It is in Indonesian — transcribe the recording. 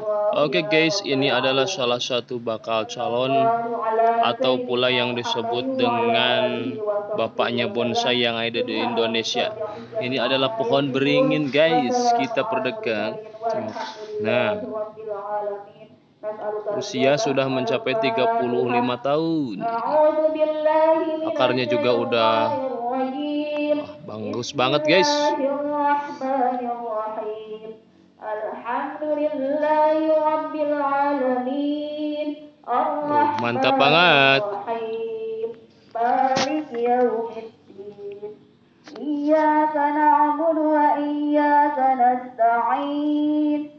Oke guys, ini adalah salah satu bakal calon atau pula yang disebut dengan bapaknya bonsai yang ada di Indonesia. Ini adalah pohon beringin guys, kita perdekat. Nah, usia sudah mencapai 35 tahun. Akarnya juga udah bagus banget guys. Mantap banget. Iyyaka na'budu wa iyyaka nasta'in